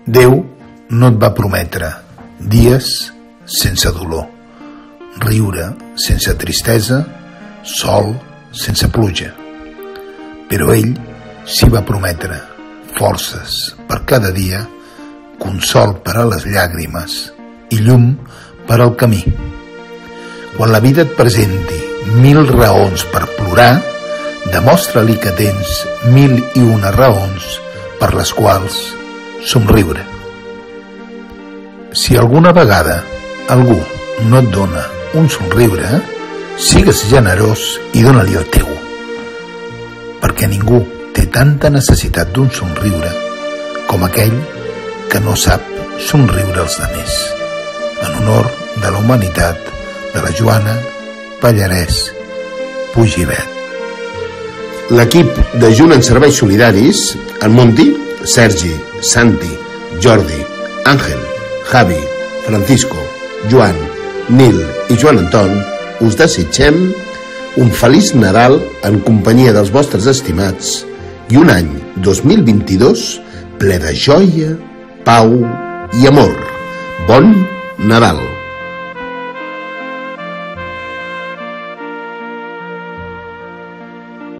Déu no et va prometre dies sense dolor, riure sense tristesa, sol sense pluja. Però ell s'hi va prometre forces per cada dia, consol per a les llàgrimes i llum per al camí. Quan la vida et presenti 1000 raons per plorar, demostra-li que tens 1001 raons per les quals somriure. Si alguna vegada algú no et dona un somriure, sigues generós i dona-li el teu, perquè ningú té tanta necessitat d'un somriure com aquell que no sap somriure als demés. En honor de la humanitat, de la Joana Pallarès Pugivet. L'equip de Junt en Serveis Solidaris, en Monti, Sergi, Santi, Jordi, Àngel, Javi, Francisco, Joan, Nil i Joan Anton, us desitgem un feliç Nadal en companyia dels vostres estimats i un any 2022 ple de joia, pau i amor. Bon Nadal!